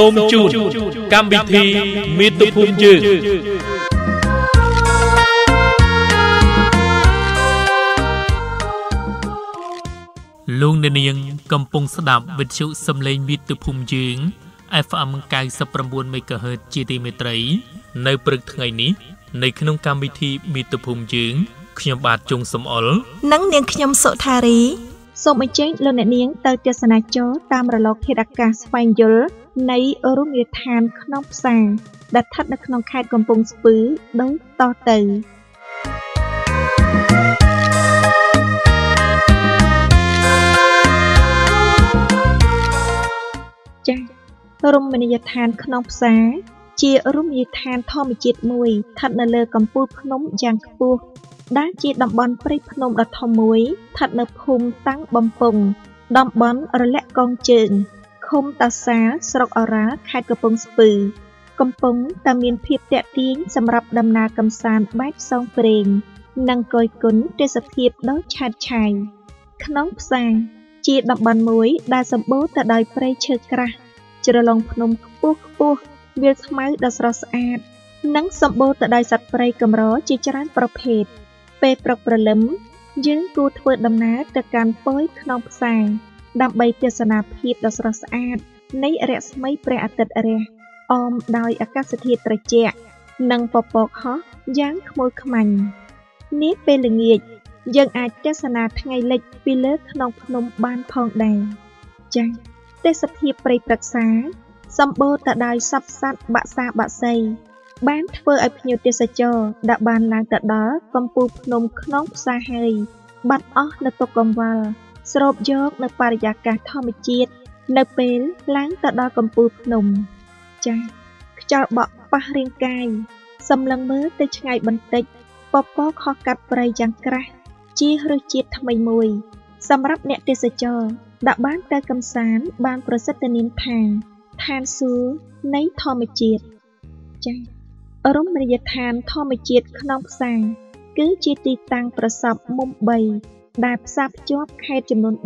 Sôm chun Cam bị thi Miết tục hôn dư Luôn nền niên cầm pung sắp đạp vật chịu xâm lên Miết tục hôn dương FM 99 MHz ជាទីមេត្រីនៅព្រឹកថ្ងៃនេះនៅក្នុងកម្មវិធីមិត្តភូមិយើងខ្ញុំបាទជុងសំអល់និងនាងខ្ញុំសុថារីសូមអញ្ជើញលោកអ្នកនាងទៅទស្សនាចូលតាមរលកធាតុអាកាសស្វែងយល់នៃរមណីយដ្ឋានក្នុងផ្សារដែលស្ថិតនៅក្នុងខេត្តកំពង់ស្ពឺដូចតទៅចា៎រមណីយដ្ឋានក្នុងផ្សារជារមណីយដ្ឋានធម្មជាតិមួយស្ថិតនៅលើកំពូលភ្នំយ៉ាងខ្ពស់ដែលជាតំបន់ព្រៃភ្នំដ៏ធំមួយស្ថិតនៅភូមិតាំងបំពង់តំបន់រលាក់កងជើងឃុំតាសាស្រុកអូរ៉ាល់ខេត្តកំពង់ស្ពឺកំពុងតែមានភាពទាក់ទាញសម្រាប់ដំណើរកម្សាន្តបែបផ្សងព្រេងនិងគយគន់ទេសភាពដ៏ឆើតឆាយក្នុងផ្សារជាតំបន់មួយដែលសម្បូរទៅដោយព្រៃឈើក្រាស់ជ្រលងភ្នំខ្ពស់វាលស្មៅដ៏ស្រស់ស្អាតនិងសម្បូរទៅដោយសត្វព្រៃកម្រជាច្រើនប្រភេទពេលព្រឹកព្រលឹមយើងគួរធ្វើដំណើរទៅកាន់ពយក្នុងផ្សារដើម្បីទស្សនាភាពដ៏ស្រស់ស្អាតនៃរស្មីព្រះអាទិត្យរះអមដោយអាកាសធាតុត្រជាក់និងពពកហោះយ៉ាងខ្មុលខ្មាញ់នាពេលល្ងាចយើងអាចទស្សនាថ្ងៃលិចពីលើក្នុងភ្នំបានផងដែរចា៎ទេសភាពព្រៃព្រឹក្សាសម្បូរទៅដោយសត្វបក្សាបក្សីបានធ្វើឲ្យភ្ញៀវទេសចរដែលបានឡើងទៅដល់កំពូលភ្នំក្នុងផ្សារហើយបាត់អស់នៅទុក្ខកង្វល់ស្រូបយកនៅបរិយាកាសធម្មជាតិនៅពេលឡើងទៅដល់កំពូលភ្នំចា៎ខ្យល់បក់ប៉ះរាងកាយសម្លឹងមើលទៅឆ្ងាយបន្តិចពពកខុសកាត់ព្រៃយ៉ាងក្រាស់ជារសជាតិថ្មីមួយសម្រាប់អ្នកទេសចរដែលបានទៅកម្សាន្តបានប្រសិទ្ធនាមថាឋានសួគ៌នៃធម្មជាតិចា៎រមណីយដ្ឋានធម្មជាតិក្នុងផ្សារគឺជាទីតាំងប្រសពមុំ3ដែលផ្សារភ្ជាប់ខេត្តចំនួន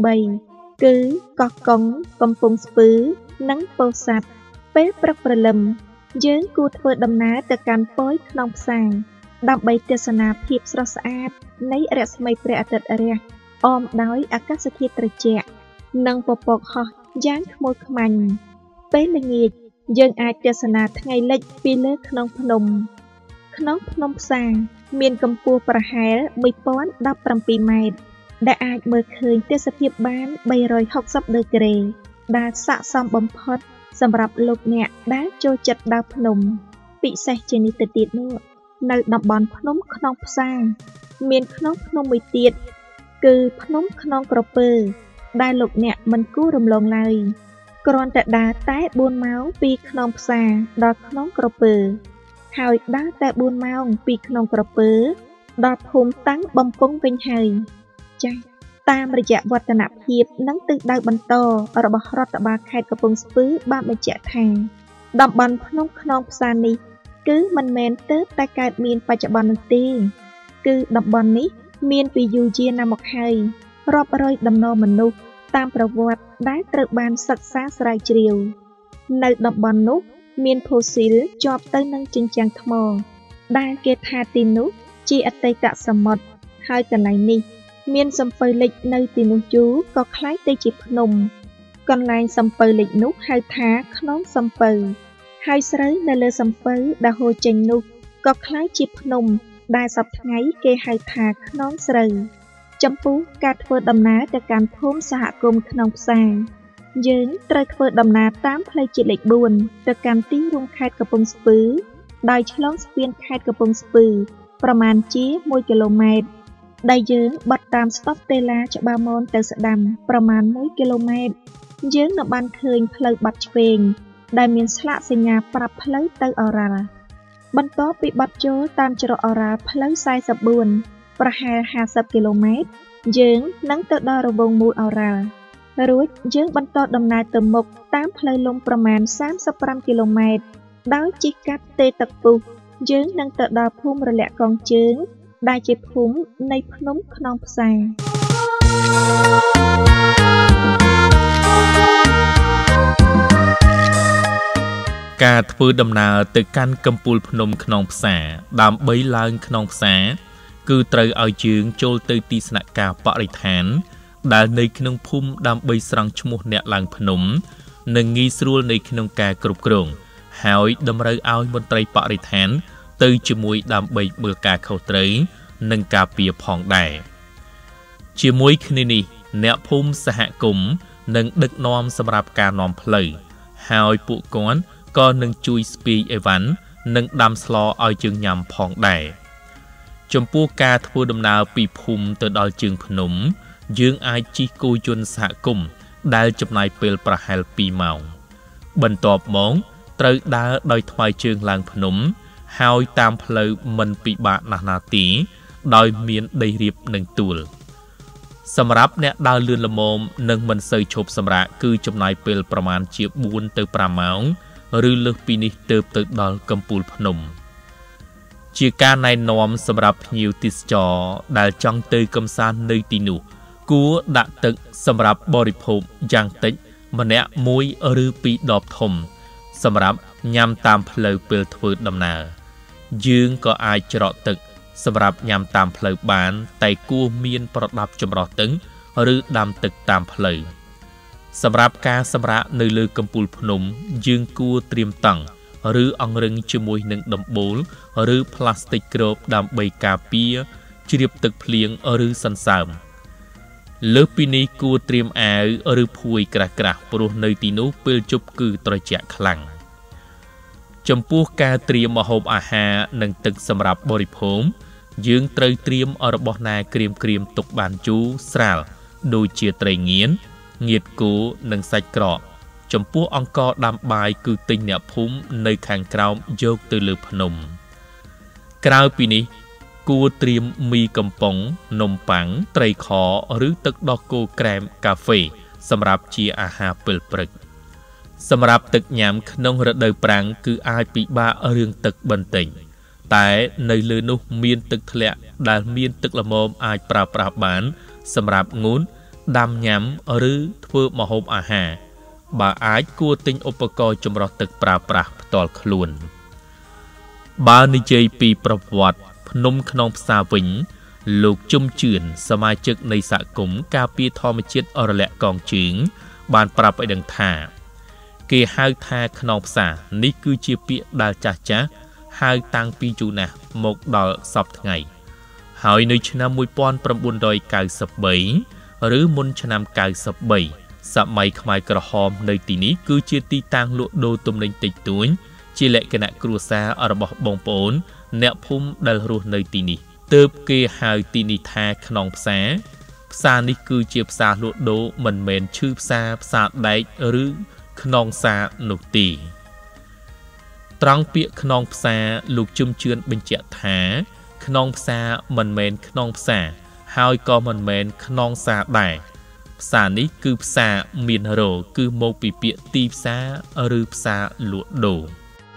3គឺកោះកុងកំពង់ស្ពឺនិងពោធិ៍សាត់ពេលព្រឹកព្រលឹមយើងគួរធ្វើដំណើរទៅកាន់ពយក្នុងផ្សារដើម្បីទស្សនាភាពស្រស់ស្អាតនៃរស្មីព្រះអាទិត្យរះអមដោយអាកាសធាតុត្រជាក់និងពពកហោះយ៉ាងខ្មុលខ្មាញ់ពេលល្ងាចយើងអាចទស្សនាថ្ងៃលិចពីលើក្នុងភ្នំផ្សារមានកម្ពស់ប្រហែល1017ម៉ែត្រដែលអាចមើលឃើញទេសភាពបាន360ដឺក្រេដែលស័ក្តិសមបំផុតសម្រាប់លោកអ្នកដែលចូលចិត្តដើរភ្នំពិសេសជាងនេះទៅទៀតនោះនៅតំបន់ភ្នំក្នុងផ្សារមានក្នុងភ្នំមួយទៀតគឺភ្នំខ្នងក្រពើដែលលោកអ្នកមិនគួររំលងឡើយគ្រាន់តែដើរតែ4ម៉ោងពីក្នុងផ្សារដល់ក្នុងក្រពើហើយដើរតែ4ម៉ោងពីក្នុងក្រពើដល់ភូមិតាំងបំពង់វិញហើយចា៎តាមរយៈវឌ្ឍនភាពនិងទិសដៅបន្តរបស់រដ្ឋបាលខេត្តកំពង់ស្ពឺបានបញ្ជាក់ថាតំបន់ភ្នំខ្នងផ្សារនេះគឺមិនមែនទើបតែកើតមានបច្ចុប្បន្ននោះទេគឺតំបន់នេះមានពីយូរយារណាស់មកហើយរាប់រយដំណរមនុស្សតាមប្រវត្តិដែលត្រូវបានសិក្សាស្រាវជ្រាវនៅតំបន់នោះមានផូស៊ីលជាប់ទៅនឹងជញ្ជាំងថ្មដែលគេថាទីនោះជាអតីតសមុទ្រហើយកន្លែងនេះមានសំពៅលិចនៅទីនោះយូរក៏คล้ายទៅជាភ្នំកន្លែងសំពៅលិចនោះហៅថាខ្នងសំពៅហើយស្រូវនៅលើសំពៅដែលហូរចេញនោះក៏คล้ายជាភ្នំដែលសប្តាហ៍ថ្ងៃគេហៅថាខ្នងស្រូវចំពោះការធ្វើដំណើរទៅកាន់ភូមិសហគមន៍ក្នុងផ្សារយើងត្រូវធ្វើដំណើរតាមផ្លូវជាតិលេខ4ទៅកាន់ទីរួមខេត្តកំពង់ស្ពឺដោយឆ្លងស្ពានខេត្តកំពង់ស្ពឺប្រមាណជា1គីឡូម៉ែត្រដែលយើងបត់តាមស្តុបតេឡាច្បារមនទៅស្ដាំប្រមាណ1គីឡូម៉ែត្រយើងនឹងបានឃើញផ្លូវបាត់ឆ្វេងដែលមានស្លាកសញ្ញាប្រាប់ផ្លូវទៅអូរ៉ាល់បន្ទាប់ពីបាត់ចូលតាមច្រកអូរ៉ាល់ផ្លូវ44ប្រហែល50គីឡូម៉ែត្រយើងនឹងទៅដល់រវងមូលអូរ៉ាល់រួចយើងបន្តដំណើរទៅមុខតាមផ្លូវលំប្រមាណ35គីឡូម៉ែត្រដោយជិះកាត់ទេទឹកពុះយើងនឹងទៅដល់ភូមិរលាក់កងជើងដែលជាភូមិនៃភ្នំខ្នងផ្សារការធ្វើដំណើរទៅកាន់កំពូលភ្នំក្នុងផ្សារដើម្បីឡើងក្នុងផ្សារគឺត្រូវឲ្យយើងចូលទៅទីស្នាក់ការបរិស្ថានដែលនៅក្នុងភូមិដើម្បីស្រង់ឈ្មោះអ្នកឡើងភ្នំនិងងាយស្រួលនៅក្នុងការគ្រប់គ្រងហើយតម្រូវឲ្យមន្ត្រីបរិស្ថានទៅជាមួយដើម្បីមើលការខុសត្រូវនិងការពារផងដែរជាមួយគ្នានេះអ្នកភូមិសហគមន៍នឹងដឹកនាំសម្រាប់ការនាំផ្លូវហើយពួកគាត់ក៏នឹងជួយស្ពាយអីវ៉ាន់និងដាំស្លឲ្យយើងញ៉ាំផងដែរចំពោះការធ្វើដំណើរពីភូមិទៅដល់ជើងភ្នំយើងអាចជិះគោយន្តសហគមន៍ដែលចំណាយពេលប្រហែល2ម៉ោងបន្ទាប់មកត្រូវដើរដោយថ្មើរជើងឡើងភ្នំហើយតាមផ្លូវមិនពិបាកណាស់ណាទេដោយមានដីរាបនិងទួលសម្រាប់អ្នកដើរលឿនល្មមនិងមិនសូវឈប់សម្រាកគឺចំណាយពេលប្រមាណជា4ទៅ5ម៉ោងឬលើសពីនេះទើបទៅដល់កំពូលភ្នំជាការណែនាំសម្រាប់ភ្ញៀវទេសចរដែលចង់ទៅកម្សាន្តនៅទីនោះគួរដាក់ទឹកសម្រាប់បរិភោគយ៉ាងតិចម្នាក់1ឬ2ដបធំសម្រាប់ញ៉ាំតាមផ្លូវពេលធ្វើដំណើរយើងក៏អាចច្រកទឹកសម្រាប់ញ៉ាំតាមផ្លូវបានតែគួរមានប្រដាប់ចម្រោះទឹកឬដាំទឹកតាមផ្លូវសម្រាប់ការសម្រាកនៅលើកំពូលភ្នំយើងគួរត្រៀមតង់ឬអង្រឹងជាមួយនឹងដំបូលឬផ្លាស្ទិកគ្របដើម្បីការពារជ្រាបទឹកភ្លៀងឬសន្សើមលើសពីនេះគួរត្រៀមអាវឬភួយក្រាស់ៗព្រោះនៅទីនោះពេលជប់គឺត្រជាក់ខ្លាំងចំពោះការត្រៀមម្ហូបអាហារនិងទឹកសម្រាប់បរិភោគយើងត្រូវត្រៀមរបស់ណាក្រៀមទុកបានជូរស្រាលដូចជាត្រីងៀនងៀតគោនិងសាច់ក្រកចំពោះអង្ករដាំបាយគឺទិញអ្នកភូមិនៅខាងក្រោមយកទៅលើភ្នំក្រៅពីនេះគួរត្រៀមមីកំប៉ុងនំប៉័ងត្រីខឬទឹកដោះគោក្រែមកាហ្វេសម្រាប់ជាអាហារពេលព្រឹកសម្រាប់ទឹកញ៉ាំក្នុងរដូវប្រាំងគឺអាចពិបាករឿងទឹកបន្តិចតែនៅលើនោះមានទឹកធ្លាក់ដែលមានទឹកល្មមអាចប្រើប្រាស់បានសម្រាប់ងូតដាំញ៉ាំឬធ្វើម្ហូបអាហារបើអាចគួរទិញឧបករណ៍ចម្រោះទឹកប្រើប្រាស់ផ្ទាល់ខ្លួនបើនិយាយពីប្រវត្តិភ្នំក្នុងផ្សារវិញលោកជុំជឿនសមាជិកនៃសហគមន៍ការពារធម្មជាតិអរលាក់កងជើងបានប្រាប់ឲ្យដឹងថាគេហៅថាខ្នងផ្សារនេះគឺជាពាក្យដែលចាស់ហៅតាំងពីយូរណាស់មកដល់សពថ្ងៃហើយនៅឆ្នាំ1993ឬមុនឆ្នាំ93សម័យខ្មែរក្រហមនៅទីនេះគឺជាទីតាំងលក់ដូរទំនិញតិចតួចជាលក្ខណៈគ្រួសាររបស់បងប្អូនអ្នកភូមិដែលរស់នៅទីនេះទើបគេហៅទីនេះថាខ្នងផ្សារនេះគឺជាផ្សារលក់ដូរមិនមែនឈឺផ្សារដែកឬខ្នងផ្សារនោះទេត្រង់ពាក្យខ្នងផ្សារលោកជុំជឿនបញ្ជាក់ថាខ្នងផ្សារមិនមែនខ្នងផ្សារហើយក៏មិនមែនខ្នងផ្សារដែរផ្សារនេះគឺផ្សារមានរោគឺមកពីពាក្យទីផ្សារឬផ្សារលក់ដូរ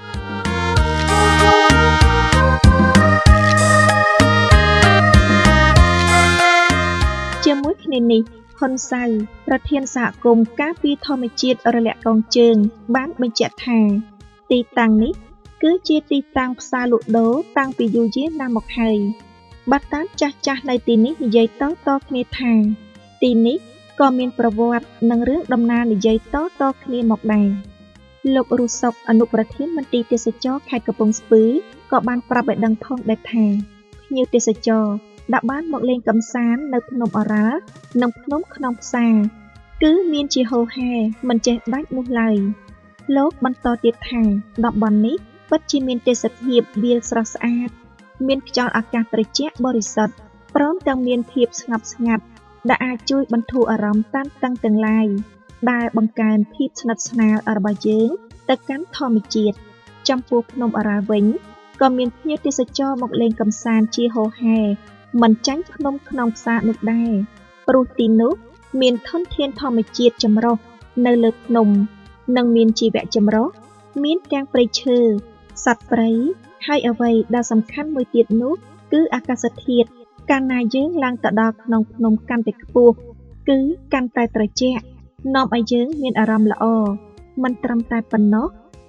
ជាមួយគ្នានេះហ៊ុនសៅប្រធានសហគមន៍ការពារធម្មជាតិរលាក់កងជើងបានបញ្ជាក់ថាទីតាំងនេះគឺជាទីតាំងផ្សារលក់ដូរតាំងពីយូរយារណាស់មកហើយបាត់តាមចាស់នៅទីនេះនិយាយតគ្នាថាទីនេះក៏មានប្រវត្តិនិងរឿងដំណាលនិយាយតគ្នាមកដែរលោករស់សុកអនុប្រធានមន្ទីរទេសចរខេត្តកំពង់ស្ពឺក៏បានប្រាប់ឲ្យដឹងផងដែរថាភ្ញៀវទេសចរដាក់បានមកលេងកម្សាន្តនៅភ្នំអរ៉ាល់និងភ្នំក្នុងផ្សារគឺមានជាហូរហែមិនចេះដាច់នោះឡើយលោកបន្តទៀតថាតំបន់នេះពិតជាមានទេសភាពវាលស្រស់ស្អាតមានខ្យល់អាកាសត្រជាក់បរិសុទ្ធព្រមទាំងមានភាពស្ងប់ស្ងាត់ដែលអាចជួយបន្ធូរអារម្មណ៍តានតឹងទាំងឡាយដែលបង្កើនភាពស្និទ្ធស្នាលរបស់យើងទៅកាន់ធម្មជាតិចំពោះភ្នំអរ៉ាល់វិញក៏មានភ្ញៀវទេសចរមកលេងកម្សាន្តជាហូរហែមិនចាញ់ភ្នំក្នុងផ្សារនោះដែរព្រោះទីនោះមានធនធានធម្មជាតិចម្រុះនៅលើភ្នំនិងមានជីវៈចម្រុះមានទាំងព្រៃឈើសត្វព្រៃហើយអ្វីដែលសំខាន់មួយទៀតនោះគឺអាកាសធាតុកាលណាយើងឡើងទៅដល់ក្នុងភ្នំកាន់តែខ្ពស់គឺកាន់តែត្រជាក់នាំឲ្យយើងមានអារម្មណ៍ល្អមិនត្រឹមតែប៉ុណ្ណោះ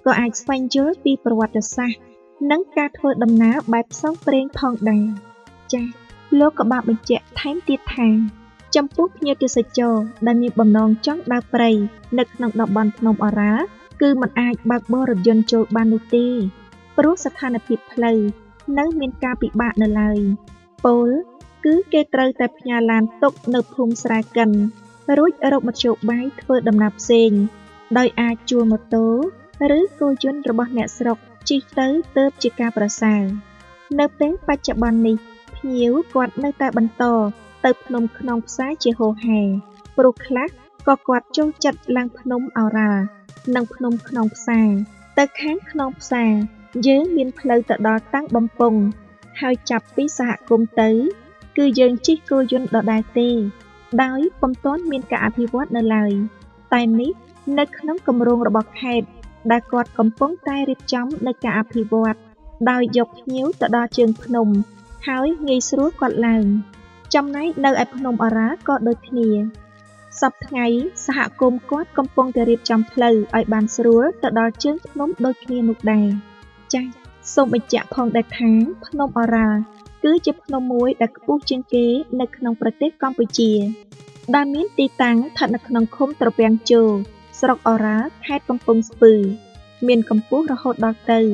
ក៏អាចស្វែងយល់ពីប្រវត្តិសាស្ត្រនិងការធ្វើដំណើរបែបផ្សងព្រេងផងដែរចា៎លោកក៏បានបញ្ជាក់ថែមទៀតថាចំពោះភ្ញៀវទេសចរដែលមានបំណងចង់ដើរព្រៃនៅក្នុងតំបន់ភ្នំអរ៉ាល់គឺមិនអាចបើកបររថយន្តចូលបាននោះទេព្រោះស្ថានភាពផ្លូវនៅមានការពិបាកនៅឡើយពោលគឺគេត្រូវតែផ្ញើឡានទុកនៅភូមិស្រែកិនរួចរកមធ្យោបាយធ្វើដំណើរផ្សេងដោយអាចជួលម៉ូតូឬគោយន្តរបស់អ្នកស្រុកជិះទៅទើបជាការប្រសើរនៅពេលបច្ចុប្បន្ននេះភ្ញៀវគាត់នៅតែបន្តទៅភ្នំខ្នងផ្សារជាហូរហែព្រោះខ្លះក៏គាត់ចូលចិត្តឡើងភ្នំអរ៉ាល់និងភ្នំខ្នងផ្សារទៅខាងខ្នងផ្សារយើងមានផ្លូវទៅដល់តាំងបំពង់ហើយចាប់ពីសហគមន៍ទៅគឺយើងជិះគោយន្តដដែលទេដោយពុំទាន់មានការអភិវឌ្ឍនៅឡើយតែនេះនៅក្នុងគម្រោងរបស់ខេត្តដែលគាត់កំពុងតែរៀបចំនៅការអភិវឌ្ឍដោយយកភ្ញៀវទៅដល់ជើងភ្នំហើយងាយស្រួលគាត់ឡើងចំណែកនៅឯភ្នំអរ៉ាល់ក៏ដូចគ្នាសប្តាហ៍ថ្ងៃសហគមន៍គាត់កំពុងតែរៀបចំផ្លូវឲ្យបានស្រួលទៅដល់ជើងភ្នំដូចគ្នានោះដែរចា៎សូមបញ្ជាក់ផងដែរថាភ្នំអរ៉ាល់គឺជាភ្នំមួយដែលខ្ពស់ជាងគេនៅក្នុងប្រទេសកម្ពុជាដែលមានទីតាំងស្ថិតនៅក្នុងឃុំត្រពាំងជោស្រុកអរ៉ាល់ខេត្តកំពង់ស្ពឺមានកម្ពស់រហូតដល់ទៅ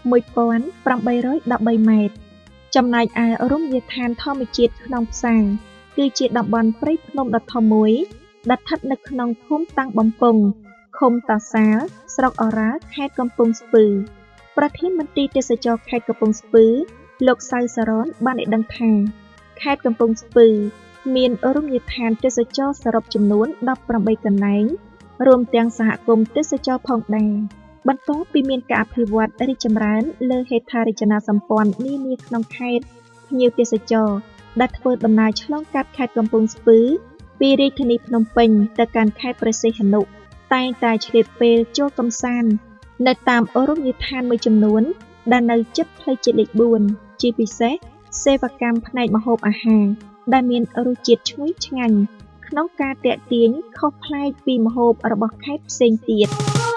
1813 ម៉ែត្រចំណែកឯរមណីយដ្ឋានធម្មជាតិក្នុងផ្សារគឺជាតំបន់ព្រៃភ្នំដ៏ធំមួយដែលស្ថិតនៅក្នុងភូមិតាំងបំពង់ឃុំតាសាលស្រុកអរ៉ាល់ខេត្តកំពង់ស្ពឺប្រធានមន្ត្រីទេសចរខេត្តកំពង់ស្ពឺលោកសៅសរនបានឲ្យដឹងថាខេត្តកំពង់ស្ពឺមានរមណីយដ្ឋានទេសចរសរុបចំនួន18កន្លែងរួមទាំងសហគមន៍ទេសចរផងដែរបន្ទាប់ពីមានការអភិវឌ្ឍរីកចម្រើនលើហេដ្ឋារចនាសម្ព័ន្ធនានាក្នុងខេត្តភ្ញៀវទេសចរដែលធ្វើដំណើរឆ្លងកាត់ខេត្តកំពង់ស្ពឺពីរាជធានីភ្នំពេញទៅកាន់ខេត្តព្រះសីហនុតែងតែឆ្លៀតពេលចូលកម្សាន្តនៅតាមរមណីយដ្ឋានមួយចំនួនដែលនៅជិតផ្លូវជាតិលេខ4ជាពិសេសសេវាកម្មផ្នែកម្ហូបអាហារដែលមានរសជាតិឈ្ងុយឆ្ងាញ់ក្នុងការទាក់ទាញខុសប្លែកពីម្ហូបរបស់ខេត្តផ្សេងទៀត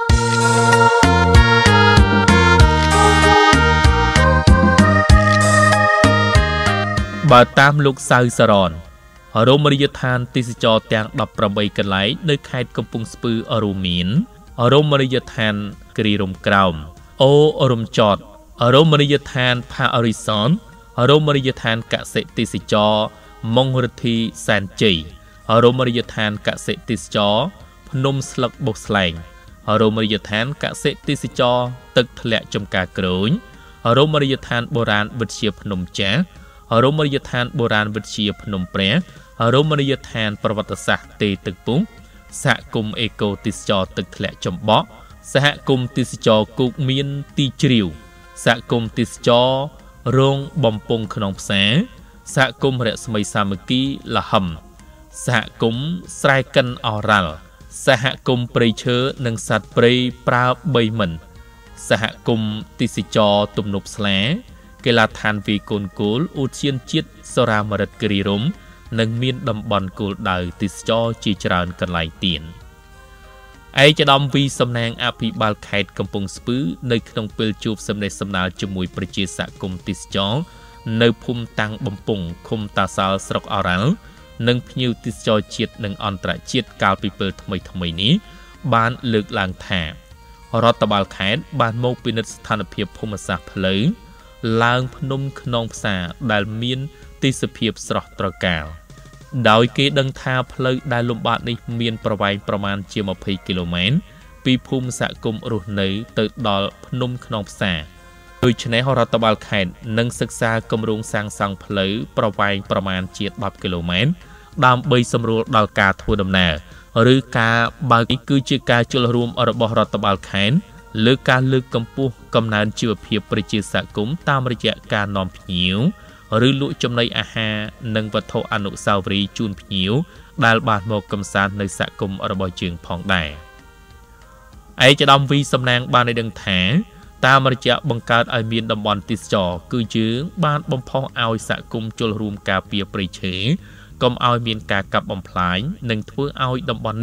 បើតាមលោកសៅសរនរមណីយដ្ឋានទេសចរទាំង18កន្លែងនៅខេត្តកំពង់ស្ពឺរួមមានរមណីយដ្ឋានគ្រីរំក្រោមអូរំចតរមណីយដ្ឋានផាអរិសនរមណីយដ្ឋានកសិទេសចរម៉ុងរិទ្ធីសែនជ័យរមណីយដ្ឋានកសិទេសចរភ្នំស្លឹកបុកស្លែងរមណីយដ្ឋានកសិទេសចរទឹកធ្លាក់ចំការក្រូញរមណីយដ្ឋានបុរាណវិទ្យាភ្នំចាស់រមណីយដ្ឋានបុរាណវិទ្យាភ្នំព្រះរមណីយដ្ឋានប្រវត្តិសាស្ត្រទេទឹកពុះសហគមន៍អេកូទេសចរទឹកធ្លាក់ចំបក់សហគមន៍ទេសចរគោកមានទីជ្រាវសហគមន៍ទេសចររងបំពង់ក្នុងផ្សារសហគមន៍រស្មីសាមគ្គីលហឹមសហគមន៍ស្រែកិនអរ៉ាល់សហគមន៍ព្រៃឈើនិងសត្វព្រៃប្រើបីមិនសហគមន៍ទេសចរទំនប់ស្លាកីឡាដ្ឋានវាយកូនគោលឧទ្យានជាតិសូរាមរិតគិរីរម្យនិងមានតំបន់គោលដៅទេសចរជាច្រើនកន្លែងទៀតឯកឧត្តមវីសំណាងអភិបាលខេត្តកំពង់ស្ពឺនៅក្នុងពេលជួបសម្ដែងសម្ដាលជាមួយប្រជាសហគមន៍ទេសចរនៅភូមិតាំងបំពង់ឃុំតាសាលស្រុកអរ៉ាល់និងភ្ញៀវទេសចរជាតិនិងអន្តរជាតិកាលពីពេលថ្មីនេះបានលើកឡើងថារដ្ឋបាលខេត្តបានមកពិនិត្យស្ថានភាពភូមិសាស្ត្រផ្លូវឡើងភ្នំខ្នងផ្សារដែលមានទេសភាពស្រស់ត្រកាលដោយគេដឹងថាផ្លូវដែលលំបាកនេះមានប្រវែងប្រមាណជា20គីឡូម៉ែត្រពីភូមិសហគមន៍រស់នៅទៅដល់ភ្នំខ្នងផ្សារដូច្នេះរដ្ឋបាលខេត្តនឹងសិក្សាគម្រោងសាងសង់ផ្លូវប្រវែងប្រមាណជា10គីឡូម៉ែត្រដើម្បីសម្រួលដល់ការធ្វើដំណើរឬការបើកគឺជាការចូលរួមរបស់រដ្ឋបាលខេត្តលើការលើកកម្ពស់កំណើនជីវភាពប្រជាសហគមន៍តាមរយៈការនាំភ្ញៀវឬលក់ចំណីអាហារនិងវត្ថុអនុស្សាវរីយ៍ជូនភ្ញៀវដែលបានមកកម្សាន្តនៅសហគមន៍របស់យើងផងដែរឯកឧត្តមវីសំណាងបានឲ្យដឹងថាតាមរយៈបង្កើតឲ្យមានតំបន់ទេសចរគឺយើងបានបំផុសឲ្យសហគមន៍ចូលរួមការពារព្រៃឈើកុំឲ្យមានការកាប់បំផ្លាញនិងធ្វើឲ្យតំបន់នេះ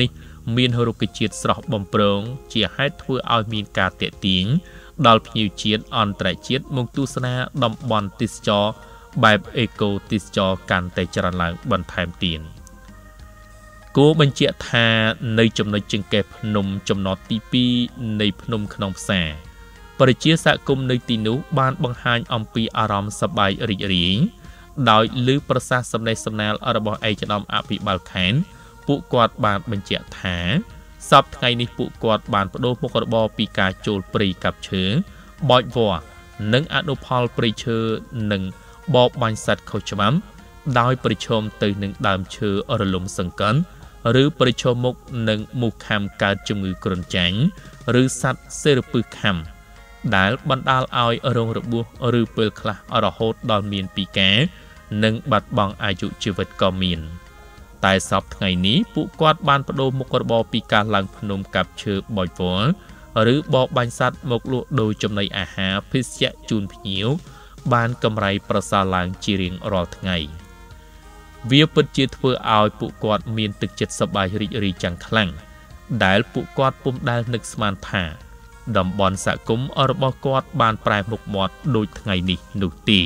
មានរុក្ខជាតិស្រស់បំព្រងជាហេតុធ្វើឲ្យមានការទាក់ទាញដល់ភ្ញៀវជាតិអន្តរជាតិមកទស្សនាតំបន់ទេសចរបែបអេកូទេសចរកាន់តែច្រើនឡើងបន្ថែមទៀតគួរបញ្ជាក់ថានៅចំណុចចង្កេះភ្នំចំណតទី2នៃភ្នំក្នុងផ្សារប្រជាសហគមន៍នៅទីនោះបានបង្ហាញអំពីអារម្មណ៍សប្បាយរីករាយដោយឮប្រសាសន៍សម្ដែងសម្ដាលរបស់ឯកឧត្តមអភិបាលខេត្តពួកគាត់បានបញ្ជាក់ថាសប្តាហ៍ថ្ងៃនេះពួកគាត់បានបដូរមុខរបរពីការចូលព្រៃកាប់ឈើបោចវល្លិនិងអនុផលព្រៃឈើនិងបបបាញ់សត្វខុសច្បាប់ដោយប្រឈមទៅនឹងដើមឈើរលំសង្កត់ឬប្រឈមមុខនឹងមូសខាំកើតជំងឺគ្រុនចាញ់ឬសត្វសេរពឹសខាំដែលបណ្ដាលឲ្យរងរបួសឬពេលខ្លះរហូតដល់មានពិការនិងបាត់បង់អាយុជីវិតក៏មានតែសប្តាហ៍ថ្ងៃនេះពួកគាត់បានបដូរមុខរបរពីការឡើងភ្នំកាប់ឈើបោចវល្លិឬបបបាញ់សត្វមកលក់ដូរចំណីអាហារភេសជ្ជៈជូនភ្ញៀវបានកម្រៃប្រសើរឡើងជារៀងរាល់ថ្ងៃវាពិតជាធ្វើឲ្យពួកគាត់មានទឹកចិត្តសប្បាយរីករាយយ៉ាងខ្លាំងដែលពួកគាត់ពុំដែលនឹកស្មានថាតំបន់សហគមន៍របស់គាត់បានប្រែមុខមាត់ដូចថ្ងៃនេះនោះទេ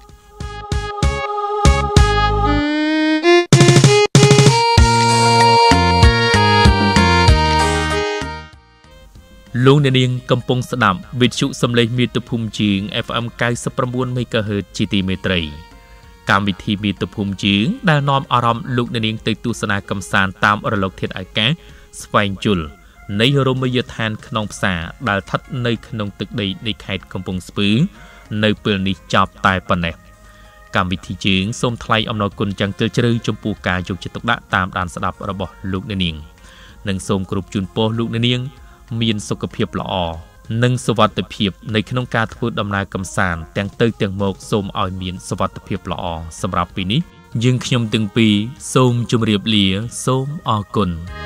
លោកអ្នកនាងកំពុងស្ដាប់វិទ្យុសំឡេងមាតុភូមិជាង FM 99 MHz ជាទីមេត្រីកម្មវិធីមាតុភូមិជាងដែលនាំអារម្មណ៍លោកអ្នកនាងទៅទស្សនាកម្សាន្តតាមរលកធាតុអាកាសស្វែងយល់នៃរមណីយដ្ឋានក្នុងផ្សារដែលស្ថិតនៅក្នុងទឹកដីនៃខេត្តកំពង់ស្ពឺនៅពេលនេះចប់តែប៉ុណ្ណេះកម្មវិធីជាងសូមថ្លែងអំណរគុណយ៉ាងជ្រាលជ្រៅចំពោះការយកចិត្តទុកដាក់តាមដានស្ដាប់របស់លោកអ្នកនាងនិងសូមគោរពជូនពរលោកអ្នកនាងមានសុខភាពល្អនិងសុវត្ថិភាពនៅក្នុងការធ្វើដំណើរកម្សាន្តទាំងទៅទាំងមកសូមឲ្យមានសុវត្ថិភាពល្អសម្រាប់ពេលនេះយើងខ្ញុំទាំងពីរសូមជម្រាបលាសូមអរគុណ